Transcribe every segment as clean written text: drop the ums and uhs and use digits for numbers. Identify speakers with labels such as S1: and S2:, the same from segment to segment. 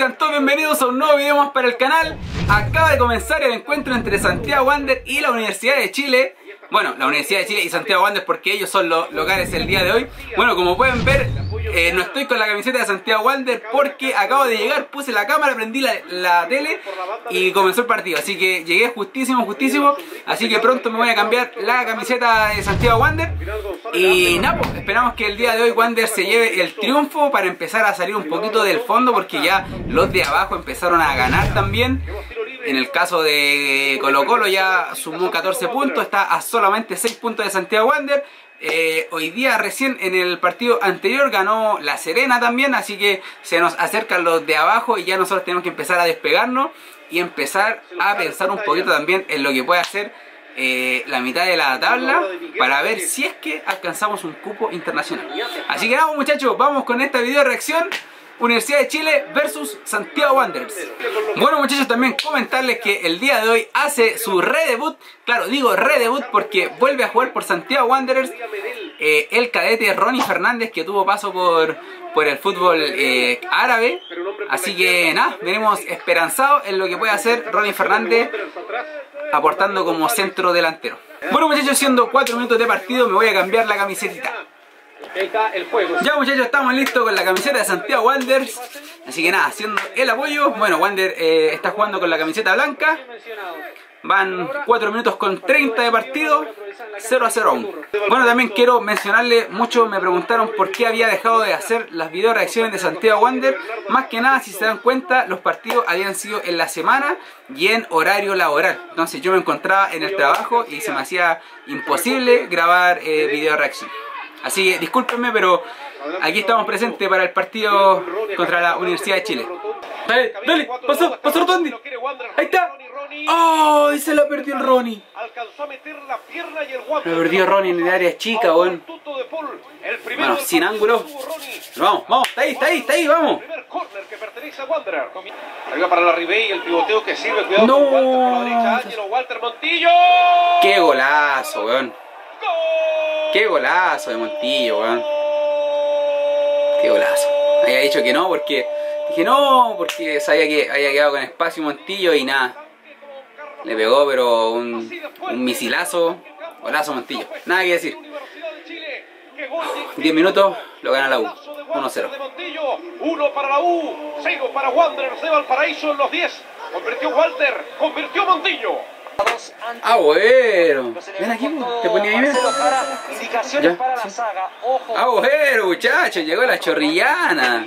S1: sean todos bienvenidos a un nuevo video más para el canal. Acaba de comenzar el encuentro entre Santiago Wanderers y la Universidad de Chile. Bueno, la Universidad de Chile y Santiago Wanderers porque ellos son los locales el día de hoy. Bueno, como pueden ver, no estoy con la camiseta de Santiago Wanderers porque acabo de llegar, puse la cámara, prendí la tele y comenzó el partido. Así que llegué justísimo. Así que pronto me voy a cambiar la camiseta de Santiago Wanderers. Y nada, pues, esperamos que el día de hoy Wanderers se lleve el triunfo para empezar a salir un poquito del fondo, porque ya los de abajo empezaron a ganar también. En el caso de Colo Colo ya sumó 14 puntos, está a solamente 6 puntos de Santiago Wanderers. Hoy día recién en el partido anterior ganó La Serena también, así que se nos acercan los de abajo y ya nosotros tenemos que empezar a despegarnos y empezar a pensar un poquito también en lo que puede hacer la mitad de la tabla para ver si es que alcanzamos un cupo internacional. Así que vamos, muchachos, vamos con esta video reacción. Universidad de Chile versus Santiago Wanderers. Bueno, muchachos, también comentarles que el día de hoy hace su redebut. Claro, digo redebut porque vuelve a jugar por Santiago Wanderers el cadete Ronnie Fernández, que tuvo paso por el fútbol árabe. Así que nada, venimos esperanzados en lo que puede hacer Ronnie Fernández aportando como centro delantero. Bueno, muchachos, siendo 4 minutos de partido, me voy a cambiar la camisetita. Ya, muchachos, estamos listos con la camiseta de Santiago Wanderers. Así que nada, haciendo el apoyo. Bueno, Wanderers está jugando con la camiseta blanca. Van 4 minutos con 30 de partido, 0-0 aún. Bueno, también quiero mencionarle, muchos me preguntaron por qué había dejado de hacer las video reacciones de Santiago Wanderers. Más que nada, si se dan cuenta, los partidos habían sido en la semana y en horario laboral. Entonces yo me encontraba en el trabajo y se me hacía imposible grabar video reacción. Así que discúlpenme, pero aquí estamos presentes para el partido contra la Universidad de Chile. Dale, pasó Rotondi. Ahí está. ¡Ay! Se la perdió el Ronnie. Lo perdió Ronnie en el área chica, weón. Bueno, sin ángulo. Vamos, está ahí, vamos.
S2: Arriba para la Ribey, el pivoteo que sirve, cuidado con Walter por la derecha, Ángelo, Walter Montillo.
S1: ¡Qué golazo, weón! ¡Qué golazo de Montillo, weón! ¡Qué golazo! Había dicho que no porque... Dije no, porque sabía que había quedado con espacio Montillo y nada. Le pegó, pero un misilazo. Golazo Montillo. Nada que decir. 10 minutos, lo gana la U. 1-0.
S2: 1 para la U, 0 para Wanderers de Valparaíso en los 10. Convirtió Walter, convirtió Montillo.
S1: Ah, bueno. Ven aquí, te ponía ahí.
S2: Indicaciones para la saga. Ojo.
S1: Ah, bueno, muchachos, llegó la chorrillana.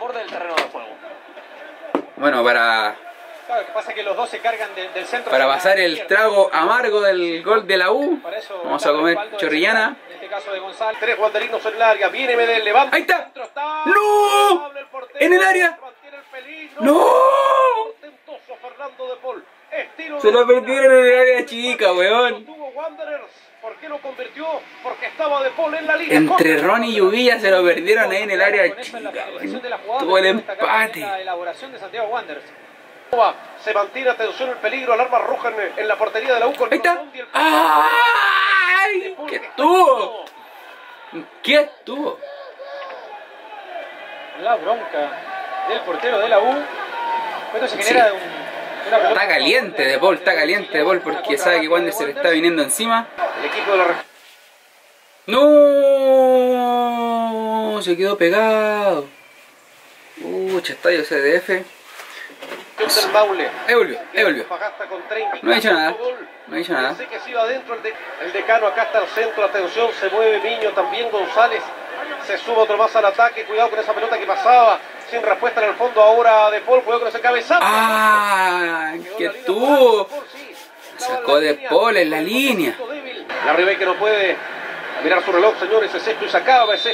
S1: Bueno, para...
S2: Claro, que pasa que los dos se cargan del centro.
S1: Para pasar el trago amargo del gol de la U, vamos a comer chorrillana.
S2: En este caso de González. 3 wanderinos en el área. Viene Medel, levanta.
S1: ¡Ahí está! ¡No! ¡En el área! ¡No! Se lo perdieron en el área chica, weón.
S2: ¿Por qué lo convirtió? Porque estaba De Paul en la línea.
S1: Entre Ronnie y Uvilla se lo perdieron ahí en el área chica, weón. Tuvo el empate.
S2: La elaboración de Santiago Wanderers. Se mantiene, atención, el peligro, alarma roja en la portería de la U.
S1: Ahí está. ¡Ay! ¿Qué estuvo? ¿Qué estuvo?
S2: La bronca del portero de la U. Esto se genera
S1: Está caliente De Paul, porque sabe que Wander se le está viniendo encima.
S2: El equipo de la...
S1: ¡No! Se quedó pegado. Estadio CDF. Ahí volvió. No ha dicho nada.
S2: Sé que se iba adentro el decano, acá está el centro, atención, se mueve Miño, también González. Se sube otro más al ataque, cuidado con esa pelota que pasaba. Sin respuesta en el fondo ahora De Paul, cuidado con ese cabezazo.
S1: ¡Ah! ¡Qué tuvo! Sacó De Paul en la línea.
S2: La Ribey que no puede mirar su reloj, señores. Es esto y se acaba, sí.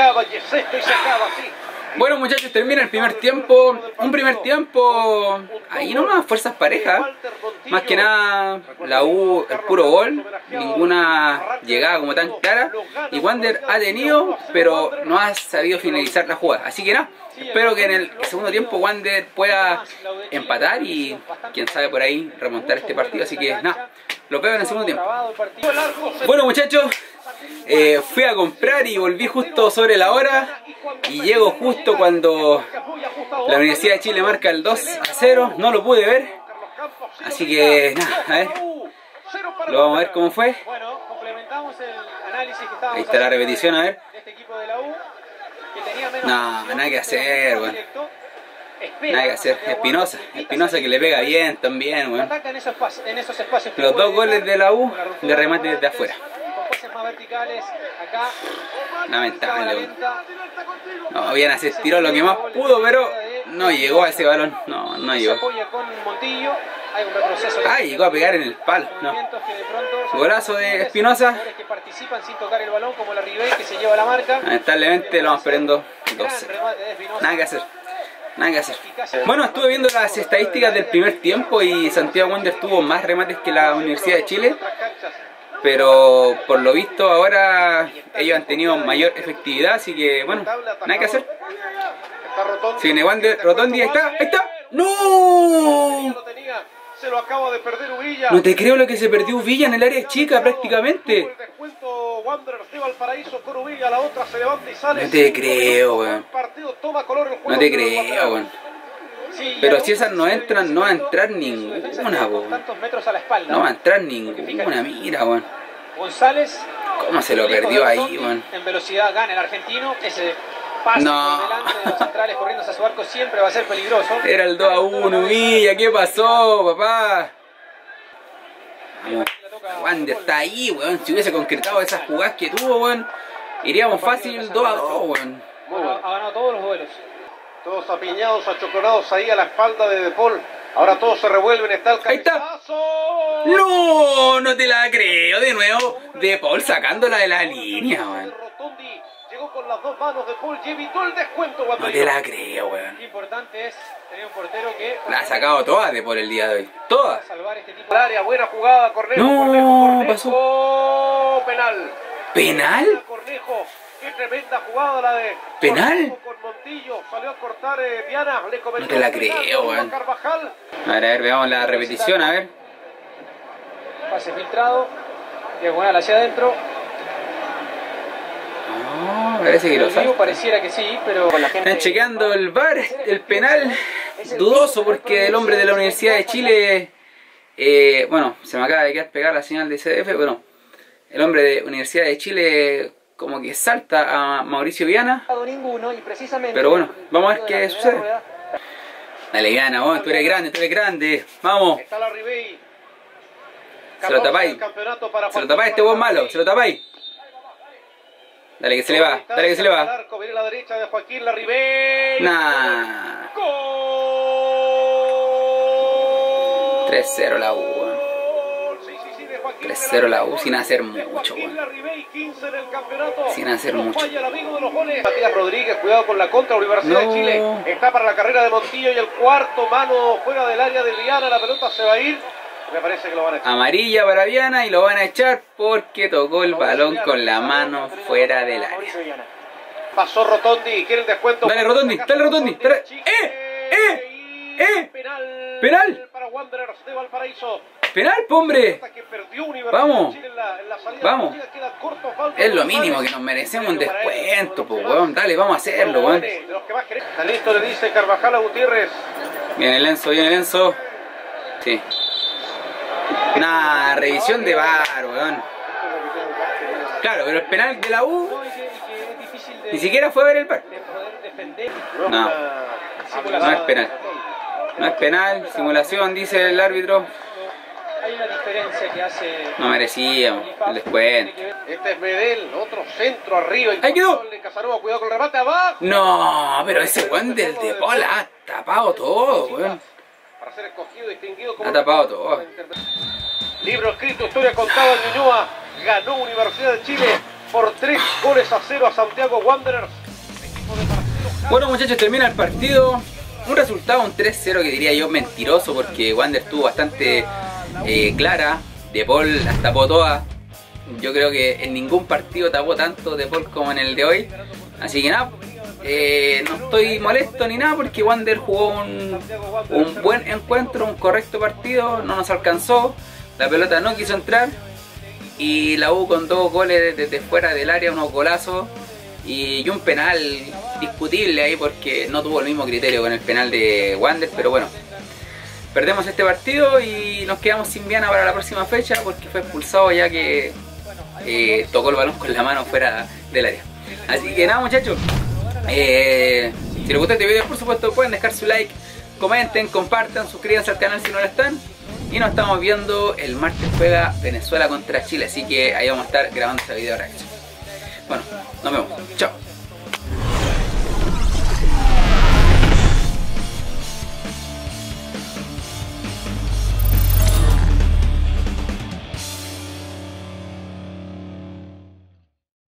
S1: Bueno, muchachos, termina el primer tiempo. Un primer tiempo ahí nomás, fuerzas parejas. Más que nada la U, el puro gol. Ninguna llegada como tan clara. Y Wander ha tenido, pero no ha sabido finalizar la jugada. Así que nada, espero que en el segundo tiempo Wander pueda empatar y quién sabe por ahí remontar este partido. Así que nada, los veo en el segundo tiempo. Bueno, muchachos, fui a comprar y volví justo sobre la hora. Y llego justo cuando la Universidad de Chile marca el 2-0. No lo pude ver. Así que nada, a ver. Lo vamos a ver cómo fue.
S2: Bueno, complementamos el análisis que estábamos
S1: Ahí está la repetición, a ver.
S2: de este equipo de la U, que tenía menos
S1: No,
S2: presión,
S1: nada que hacer, weón.
S2: directo. Espera
S1: Nada que hacer. Espinosa. Espinosa que le pega bien también, weón.
S2: Ataca en esos espacios.
S1: Los dos goles de la U de remate desde afuera.
S2: Con pases más verticales, acá.
S1: Lamentable, weón. No, bien, se estiró lo que más pudo, pero no llegó a ese balón. No, no
S2: Se
S1: llegó.
S2: apoya con Montillo. Hay un retroceso.
S1: Ah, llegó a pegar en el palo. No.
S2: Movimientos que de pronto
S1: Golazo de Espinosa.
S2: jugadores que participan sin tocar el balón, como la Ribey, que se lleva la marca.
S1: Lamentablemente lo vamos perdiendo
S2: Gran
S1: 2-0.
S2: remate de Espinosa.
S1: Nada que hacer. Nada que hacer. Bueno, estuve viendo las estadísticas del primer tiempo y Santiago Wanderers tuvo más remates que la Universidad de Chile. Pero por lo visto ahora ellos han tenido mayor efectividad, así que bueno, nada que hacer. Si viene Wander, Rotondi, ahí está, ahí está. ¡No!
S2: Se lo acaba de perder Uvilla.
S1: No te creo lo que se perdió Uvilla en el área chica prácticamente.
S2: El descuento Wanderers de Valparaíso con Uvilla, la otra se levanta y sale.
S1: No te creo, weón.
S2: El partido toma color el juego.
S1: No te creo, weón.
S2: Sí,
S1: Pero si esas no entran, no va a entrar ninguna, weón.
S2: Tantos metros a la espalda.
S1: No va a entrar ninguna, mira, weón.
S2: González.
S1: ¿Cómo se lo perdió ahí, weón?
S2: En velocidad gana el argentino. Ese pase
S1: No.
S2: por delante de los centrales corriendo hacia su arco siempre va a ser peligroso.
S1: Era el 2-1, Villa, ¿qué pasó, papá? Vamos. Wander está ahí, weón. Si hubiese concretado esas jugadas que tuvo, weón, iríamos fácil 2-2, weón.
S2: Ha ganado todos los duelos. Todos apiñados, achoconados ahí a la espalda de Paul. Ahora todos se revuelven, está el
S1: Ahí está.
S2: cabezazo.
S1: No, no te la creo. De nuevo, De Paul sacándola de la línea, weón.
S2: Rotondi llegó con las dos manos de Paul y evitó el descuento.
S1: No te la creo, weón.
S2: Lo importante es tener un portero que
S1: La ha sacado todas De Paul el día de hoy. Todas.
S2: salvar este tipo de área. Buena jugada, Cornejo.
S1: No,
S2: pasó. Penal.
S1: ¿Penal?
S2: Cornejo. Qué tremenda jugada la de
S1: ¿Penal?
S2: Cornejo con Montillo. Salió a cortar Viana. Le cometió
S1: No te la
S2: un penal,
S1: creo,
S2: Rodrigo
S1: weón.
S2: Carvajal.
S1: A ver, veamos la repetición, a ver.
S2: Pase filtrado. Diagonal hacia adentro.
S1: No, parece que lo
S2: El vivo
S1: sabe.
S2: pareciera que sí, pero con la gente.
S1: Están chequeando el VAR, el penal. Dudoso porque el hombre de la Universidad de Chile. Bueno, se me acaba de quedar pegada la señal de CDF. Bueno, el hombre de Universidad de Chile como que salta a Mauricio Viana.
S2: Ninguno, y precisamente
S1: Pero bueno, vamos a ver qué sucede. Dale, Viana, vos, tú eres grande. Vamos.
S2: Está la Ribey.
S1: Se lo tapáis. Se lo tapáis, este vos malo, se lo tapáis. Dale que se le va, dale que se le va.
S2: Viene la derecha de Joaquín Larribey.
S1: Nah.
S2: ¡Gol!
S1: 3-0 la U, weón.
S2: Sí, de Joaquín
S1: 3-0 la U sin hacer mucho,
S2: Joaquín
S1: weón.
S2: Larribey, 15 en el campeonato.
S1: Sin hacer
S2: No
S1: mucho.
S2: falla el amigo de los goles. Matías Rodríguez, cuidado con la contra, Universidad
S1: No.
S2: de Chile. Está para la carrera de Montillo y el cuarto mano fuera del área de Viana. La pelota se va a ir. Me parece que lo van a echar.
S1: Amarilla para Viana y lo van a echar porque tocó el balón con la mano fuera del área.
S2: Pasó Rotondi, quiere el descuento.
S1: Dale Rotondi, dale Rotondi. Dale.
S2: Penal.
S1: Penal.
S2: Para Wanderers de Valparaíso.
S1: Penal, po, hombre.
S2: Que perdió Universidad
S1: Vamos.
S2: de Chile en la salida.
S1: Vamos.
S2: Queda corto, falta
S1: Es lo
S2: González.
S1: mínimo que nos merecemos un descuento, pues, weón. Dale, vamos a hacerlo, weón.
S2: De los que más queremos. Está listo, le dice Carvajal a Gutiérrez.
S1: Viene Lenzo, viene Lenzo. Sí. Nah, revisión de VAR, weón. Claro, pero el penal de la U
S2: No, y que es difícil de
S1: ni siquiera fue a ver el VAR.
S2: poder defender.
S1: No, no es penal. No es penal, simulación, dice el árbitro.
S2: Hay una diferencia que hace.
S1: No merecíamos el descuento.
S2: Este es Medel, otro centro arriba.
S1: Ahí quedó.
S2: De Casanova, cuidado con el remate abajo.
S1: No, pero ese weón del de Paul ha tapado todo, weón.
S2: Para ser escogido, distinguido como.
S1: Ha tapado todo.
S2: Libro escrito, historia contada en Ñuñoa. Ganó Universidad de Chile por 3-0 a Santiago Wanderers.
S1: Bueno, muchachos, termina el partido. Un resultado, un 3-0 que diría yo mentiroso porque Wander estuvo bastante clara. De Paul las tapó todas. Yo creo que en ningún partido tapó tanto De Paul como en el de hoy. Así que nada, no estoy molesto ni nada porque Wander jugó un buen encuentro, un correcto partido. No nos alcanzó, la pelota no quiso entrar. y la U con 2 goles desde fuera del área, unos golazos y un penal discutible ahí porque no tuvo el mismo criterio con el penal de Wander, pero bueno, perdemos este partido y nos quedamos sin Viana para la próxima fecha porque fue expulsado ya que tocó el balón con la mano fuera del área. Así que nada, muchachos, si les gusta este video, por supuesto pueden dejar su like, comenten, compartan, suscríbanse al canal si no lo están. Y nos estamos viendo el martes, juega Venezuela contra Chile, así que ahí vamos a estar grabando este video reacción. Bueno, nos vemos, chao.